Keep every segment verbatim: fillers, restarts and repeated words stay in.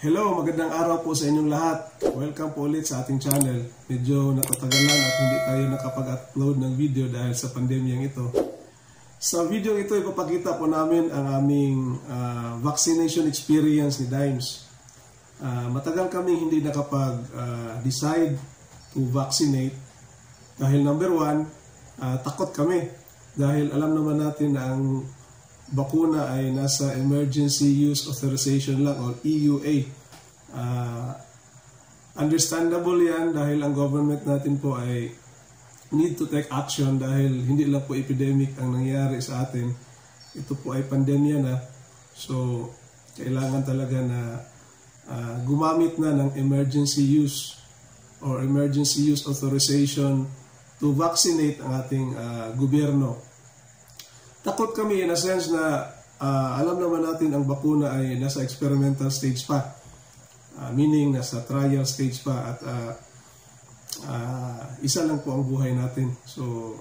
Hello, magandang araw po sa inyong lahat. Welcome po ulit sa ating channel. Medyo natatagalan at hindi tayo nakapag-upload ng video dahil sa pandemyang ito. Sa video ito, ipapakita po namin ang aming uh, vaccination experience ni Dimes. Uh, matagal kami hindi nakapag-decide uh, to vaccinate dahil number one, uh, takot kami. Dahil alam naman natin na ang bakuna ay nasa Emergency Use Authorization lang or E U A. Uh, understandable yan dahil ang government natin po ay need to take action dahil hindi lang po epidemic ang nangyari sa atin. Ito po ay pandemya na. So, kailangan talaga na uh, gumamit na ng emergency use or emergency use authorization to vaccinate ang ating uh, gobyerno. Takot kami in a sense na uh, alam naman natin ang bakuna ay nasa experimental stage pa. Uh, meaning nasa trial stage pa at uh, uh, isa lang po ang buhay natin. So,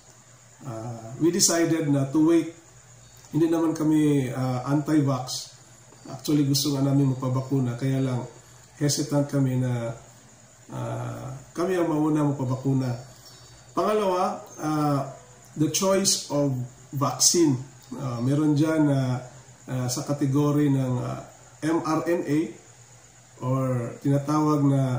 uh, we decided na to wait. Hindi naman kami uh, anti-vax. Actually, gusto nga namin magpabakuna. Kaya lang, hesitant kami na uh, kami ang mauna magpabakuna. Pangalawa, uh, the choice of vaccine. Uh, meron dyan na uh, uh, sa kategory ng uh, M R N A or tinatawag na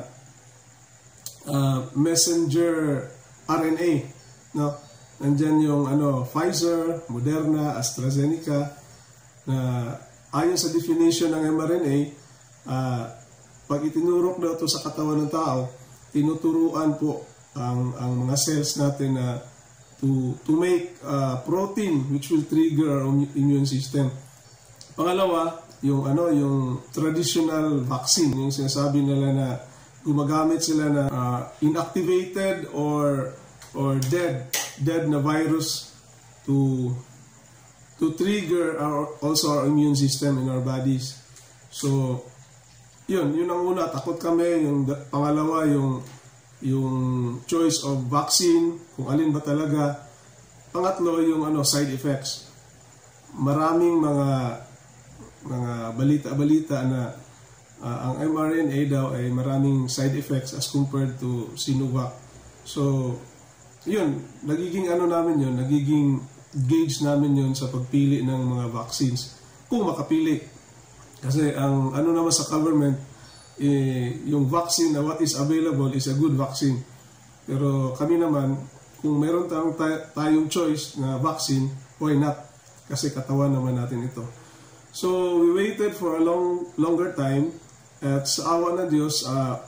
uh, messenger R N A. No? Nandyan yung ano, Pfizer, Moderna, AstraZeneca na ayon sa definition ng M R N A, uh, pag itinurok daw ito sa katawan ng tao, tinuturuan po ang, ang mga cells natin na to to make uh, protein which will trigger our immune system. Pangalawa, yung ano yung traditional vaccine, yung sinasabi nila na gumagamit sila na uh, inactivated or or dead dead na virus to to trigger our also our immune system in our bodies. So yun, yun ang una, takot kami. Yung pangalawa, yung yung choice of vaccine, kung alin ba talaga. Pangatlo, yung ano, side effects. Maraming mga mga balita-balita na uh, ang M R N A daw ay maraming side effects as compared to Sinovac. So, yun, nagiging ano namin yun, nagiging gauge namin yun sa pagpili ng mga vaccines. Kung makapili. Kasi ang ano naman sa government, Eh, yung vaccine na what is available is a good vaccine. Pero kami naman, kung meron tayong, tayong choice na vaccine, why not? Kasi katawan naman natin ito. So, we waited for a long, longer time at sa awa ng Diyos, uh,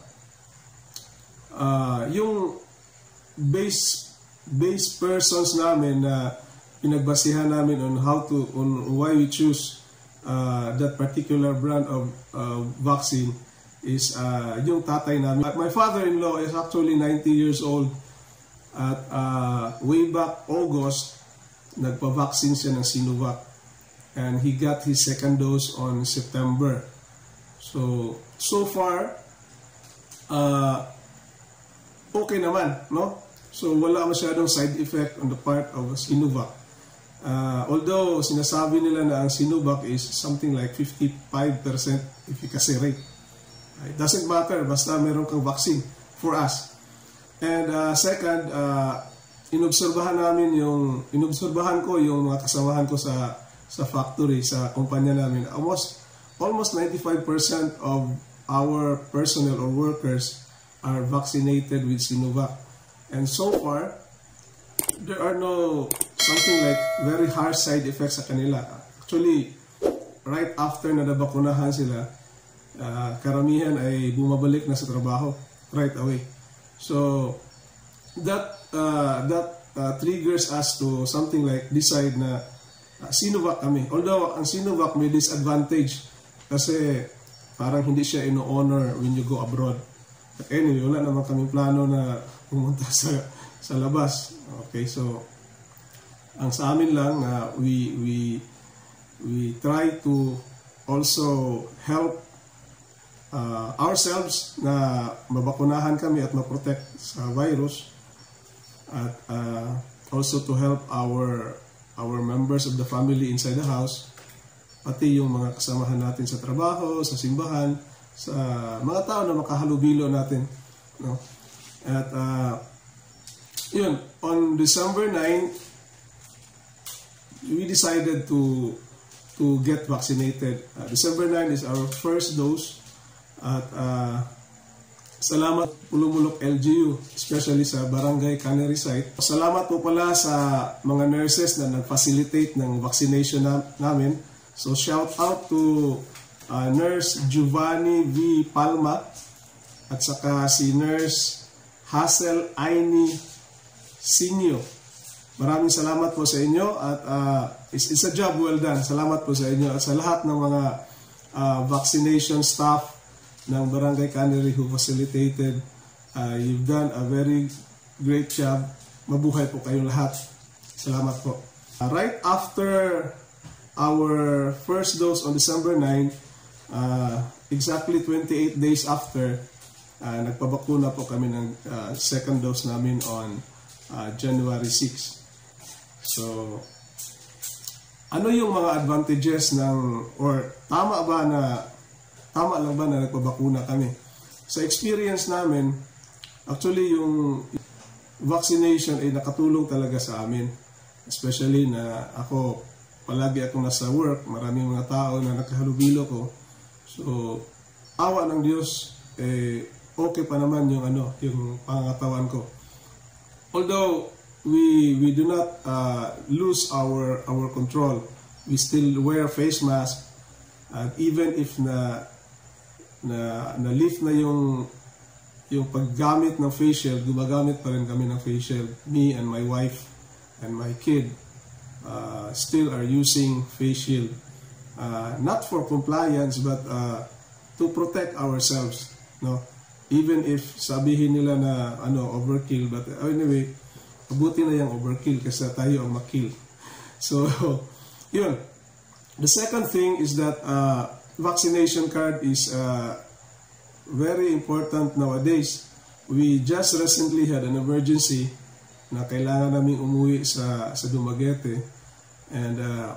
uh, yung base, base persons namin na pinagbasihan namin on how to, on why we choose uh, that particular brand of uh, vaccine is uh, yung tatay namin. My father-in-law is actually ninety years old. At uh, way back August, nagpa-vaccine siya ng Sinovac. And he got his second dose on September. So, so far, uh, okay naman, no? So, wala masyadong side effect on the part of Sinovac. Uh, although, sinasabi nila na ang Sinovac is something like fifty-five percent efficacy rate. It doesn't matter, basta meron kang vaccine for us. And uh, second, uh, inobserbahan namin yung, inobserbahan ko yung mga kasamahan ko sa sa factory, sa kumpanya namin. Almost, almost ninety-five percent of our personnel or workers are vaccinated with Sinovac. And so far, there are no something like very harsh side effects sa kanila. Actually, right after na nabakunahan sila, Uh, karamihan ay bumabalik na sa trabaho right away. So that uh, that uh, triggers us to something like decide na uh, Sinovac kami. Although ang Sinovac may disadvantage kasi parang hindi siya ino-honor when you go abroad. But anyway, wala naman kaming plano na pumunta sa sa labas. Okay, so ang sa amin lang uh, we we we try to also help Uh, ourselves na mabakunahan kami at maprotect sa virus at uh, also to help our our members of the family inside the house, pati yung mga kasamahan natin sa trabaho, sa simbahan, sa mga tao na makahalubilo natin, no? At uh, yun, on December ninth, we decided to to get vaccinated. Uh, December ninth is our first dose. At uh, salamat Pulumulok L G U, especially sa Barangay Cannery Site. Salamat po pala sa mga nurses na nag-facilitate ng vaccination na, namin. So shout out to uh, Nurse Giovanni V. Palma at saka si Nurse Hazel Aini Sinyo. Maraming salamat po sa inyo at uh, it's, it's a job well done. Salamat po sa inyo at sa lahat ng mga uh, vaccination staff ng Barangay Cannery who facilitated. Uh, you've done a very great job. Mabuhay po kayong lahat. Salamat po. Uh, right after our first dose on December ninth, uh, exactly twenty-eight days after, uh, nagpabakuna po kami ng uh, second dose namin on uh, January sixth. So, ano yung mga advantages ng, or tama ba na Tama lang ba na nagpabakuna kami? Sa experience namin, actually yung vaccination ay nakatulong talaga sa amin. Especially na ako, palagi akong nasa work, maraming mga tao na nakahalubilo ko. So, awa ng Diyos, eh, okay pa naman yung, ano, yung pangangatawan ko. Although, we, we do not uh, lose our, our control. We still wear face mask. And even if na na na-lift na yung yung paggamit ng face shield, gumagamit pa rin kami ng face shield. Me and my wife and my kid uh, still are using face shield. Uh, not for compliance but uh, to protect ourselves, no? Even if sabihin nila na ano overkill, but anyway, mabuti na yung overkill kasi tayo ang makill. So, yun. The second thing is that uh, vaccination card is uh, very important nowadays. We just recently had an emergency na kailangan namin umuwi sa, sa Dumaguete, and uh,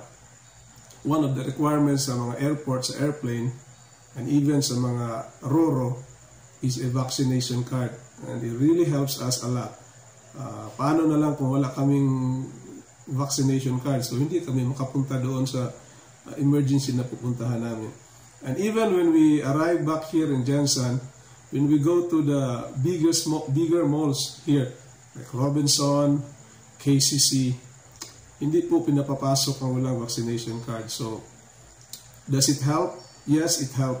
one of the requirements sa mga airports, sa airplane, and even sa mga roro is a vaccination card, and it really helps us a lot. Uh, paano na lang kung wala kaming vaccination card, so hindi kami makapunta doon sa uh, emergency na pupuntahan namin. And even when we arrive back here in Jensen, when we go to the bigger, bigger malls here, like Robinson, K C C, hindi po pinapapasok ang walang vaccination card. So, does it help? Yes, it help.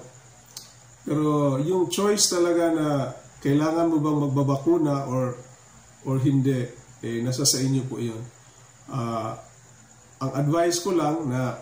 Pero yung choice talaga na kailangan mo bang magbabakuna or or hindi, eh, nasa sa inyo po yun. Uh, ang advice ko lang na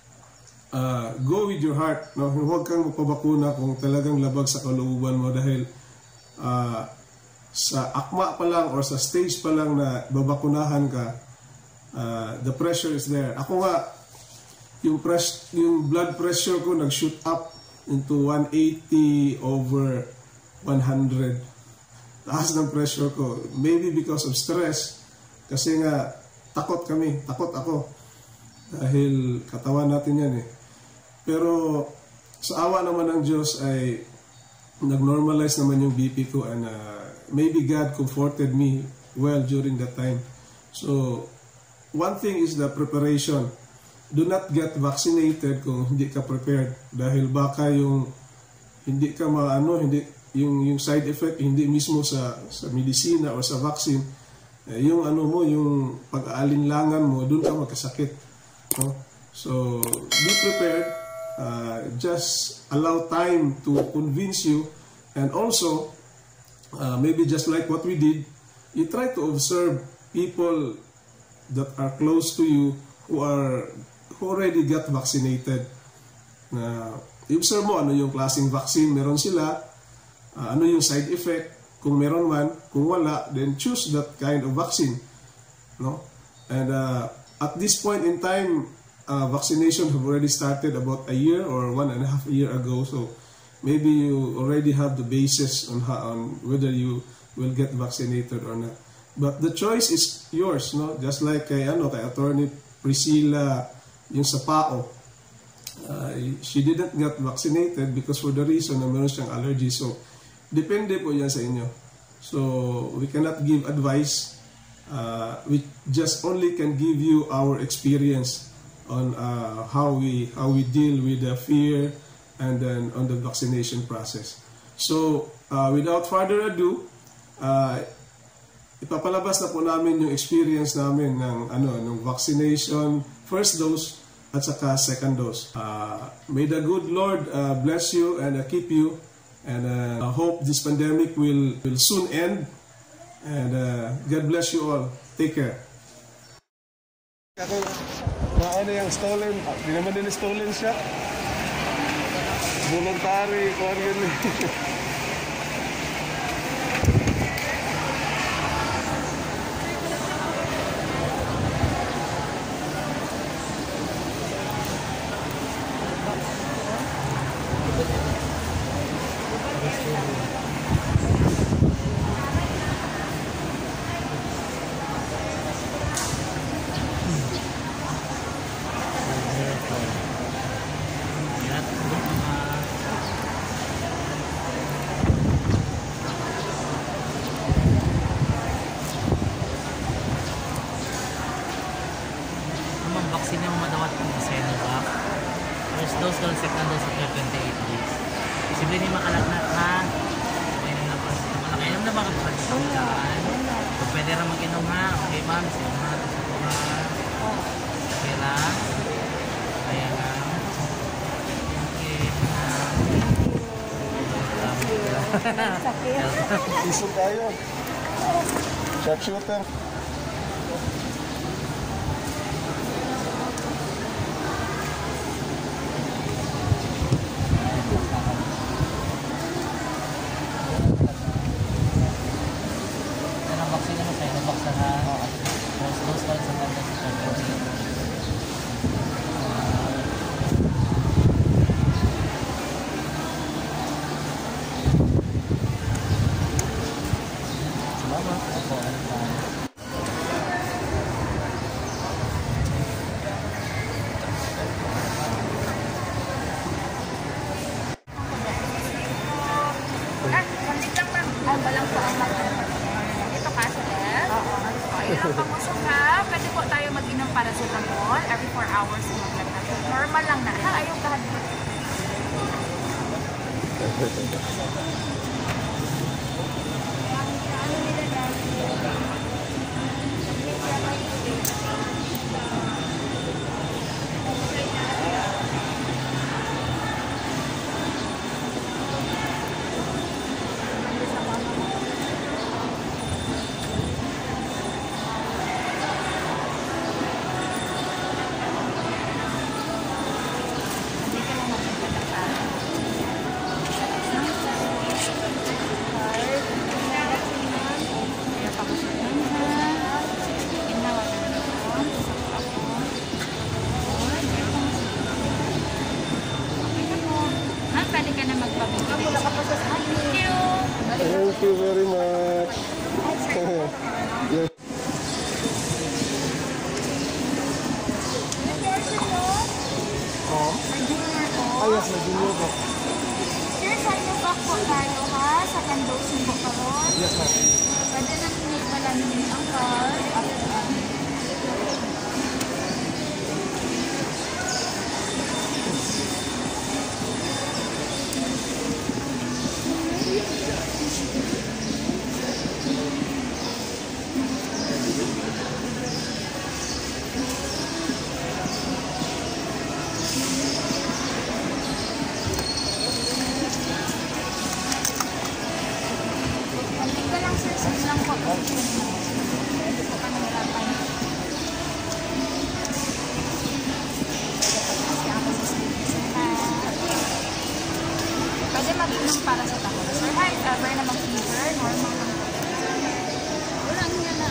Uh, go with your heart. No? Huwag kang magpabakuna kung talagang labag sa kalooban mo dahil uh, sa akma pa lang or sa stage pa lang na babakunahan ka, uh, the pressure is there. Ako nga, yung, press, yung blood pressure ko nag-shoot up into one eighty over one hundred. Taas ng pressure ko. Maybe because of stress. Kasi nga, takot kami. Takot ako. Dahil katawan natin yan eh. Pero sa awa naman ng Diyos ay nag-normalize naman yung B P ko, and uh, maybe God comforted me well during that time. So, one thing is the preparation. Do not get vaccinated kung hindi ka prepared, dahil baka yung hindi ka maano, hindi yung yung side effect hindi mismo sa sa medisina o sa vaccine, eh, yung ano mo, yung pag-aalinlangan mo, doon ka magkasakit. No? So, be prepared. Uh, just allow time to convince you, and also uh, maybe just like what we did, you try to observe people that are close to you who are who already got vaccinated. Uh, i-observe mo ano yung klaseng vaccine meron sila, uh, ano yung side effect, kung meron man, kung wala, then choose that kind of vaccine, no? And uh, at this point in time, Uh, vaccination have already started about a year or one and a half year ago, so maybe you already have the basis on how, on whether you will get vaccinated or not. But the choice is yours, no? Just like kay ano kay Attorney Priscilla yung sa P A O. uh, she didn't get vaccinated because for the reason na meron siyang allergy. So, depende po yan sa inyo. So, we cannot give advice. Uh, we just only can give you our experience on uh, how we how we deal with the fear and then on the vaccination process. So, uh, without further ado, uh, ipapalabas na po namin yung experience namin ng ano ng vaccination first dose at saka second dose. Uh, may the good Lord uh, bless you and uh, keep you, and uh, I hope this pandemic will will soon end, and uh, God bless you all. Take care. Ako na ano yung stolen, di naman din stolen siya. Voluntary ko ano. Vaccine yung madawat kung Sinovac. First dose daw, second dose after twenty-eight days. Posible ni makalat na ha. Pwede na pa. Malakainom na baka pagkakaan. Kung pwede na mag-inom ha. Okay ma'am, sige na. Okay lang. Kaya lang. Okay. Iso tayo. Sharpshooter. Pwede po tayo mag-inom para sa tamol every four hours na mag-lagay. Normal lang na. Ha, ayaw kahit. Thank you very much. Yes. Oh, yes, nag-junior po. Sir, sa inyo back po tayo ha? Sa can-dosing po karon? Yes, ma'am. Pwede na minit wala minit ang card. Pwede mag-inom para sa takot. Sir, hi, ever na mag-fever, normal lang. Wala nga na.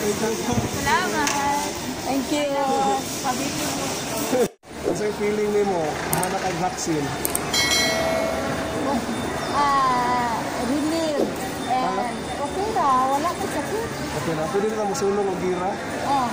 Salamat. Thank you. Sabi ko po. Kasi feeling ni mo, na nakag-vaccine. Ah, relieved. And okay ra, wala ko sakit. Okay na, pwede na musulong o gira. Oh,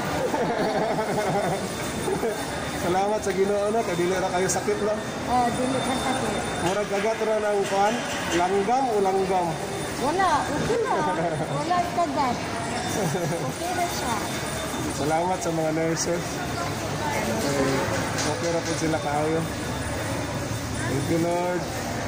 Salamat sa Ginoo na, kay dili ra kayo sakit lang. oh, dili ka sakit. Murag kagat ra ng kuan, langgam o langgam. Wala, okay na. Wala kagat. Okay na siya. Salamat sa mga nurses. Okay, okay ra po sila kaayo. Thank you, Lord.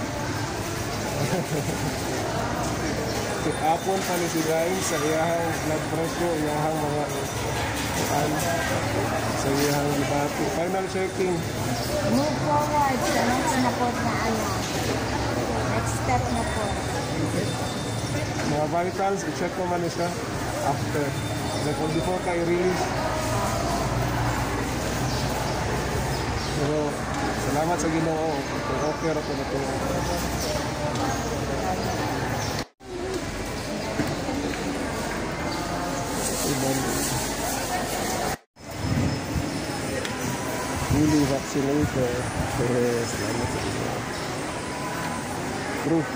Apon pa ni si Ryan sa iyahang blood pressure, iyahang mga ano, sa iyahang debate. Final checking. Move forward sa next na po na ano. Next step na po. Mga vitals, i-check ko man siya after. Like, before ka i-release. Pero, salamat sa Ginoo. Okay, okay ra po na po. Fully vaccinated. Yes, salamat sa Ginoo. Proof.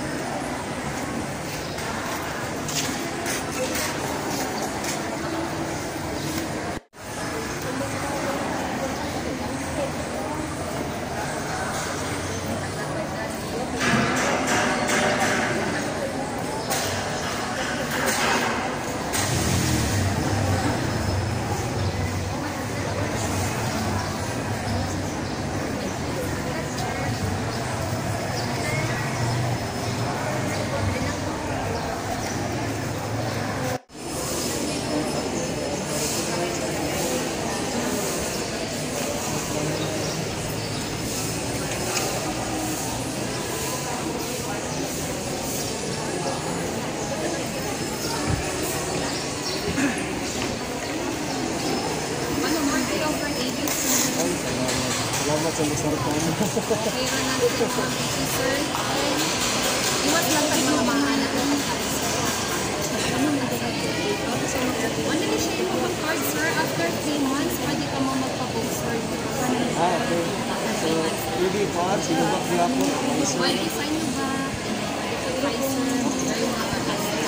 Salamat sa lusar ko. Okay na natin po, sir. Iwas lang tayo mga mahanap ng pagkain, sir. Ano na dito? Ano na siya yung mga card, sir? After three months, pwede ka mo magpa-book, sir. Ah, okay. So, pwede po, sino ba kaya po? Pwede sign mo ba? Pfizer, very mga pagkain.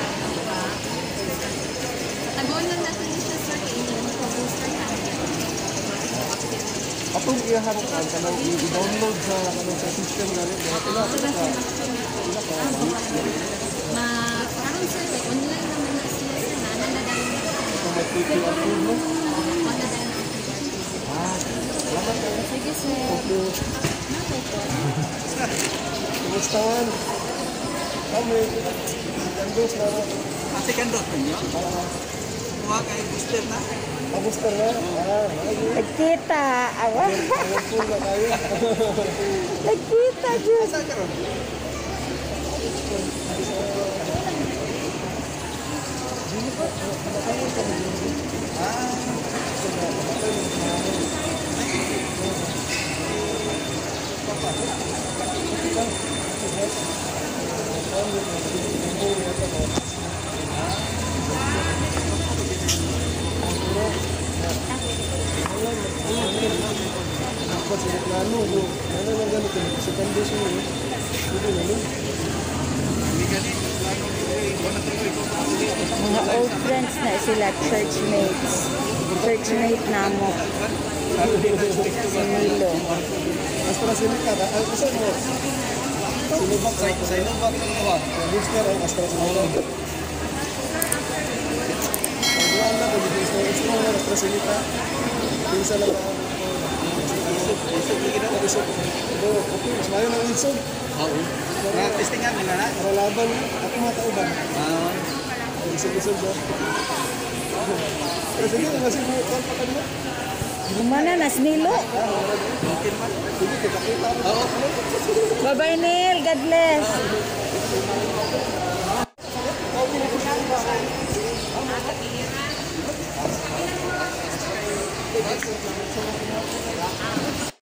Tagoon lang natin siya, sir. Kaya hindi mo pa-booster ka. Atong iyahan ka, kanang i-download sa kanang sa system galing. Kaya pila, pila ka. Pila ka. Ma, karon sir, like, online naman na siya, sir. Nananadaan na. Kung may P Q R code mo. Nananadaan na. Ah, salamat kayo. Sige, sir. Thank you. Kumusta man? Kami, kandos na na. Kasi kandot ninyo? Kuha kayo booster na? Kamusta na? Ah, Nagkita. Awa. ayaw po na tayo. Nagkita, Diyos. Saan ka ron? Dapat sila plano, no? Ano lang ganito? Sa condition yun. Hindi na, no? Mga old friends na sila, churchmates. Churchmate na mo. Si Milo. AstraZeneca, ay, saan mo? Sinubak sa Sa Inubak ng kuha. booster ang AstraZeneca. Pagbuhan na, kung hindi gusto gusto mo na AstraZeneca, pinsa lang ako. Isog lagi na. Isog. Ito, okay, mas mayo ng isog. Oo. Mga testingan nila na? Para laban, ako matauban. Ah. Isog-isog ba? Pero sige, kasi mo, kontakan mo. Gumana na, si Milo. Mungkin man. Sige, kita-kita. Oo. Bye-bye, Neil. God bless. Thank you.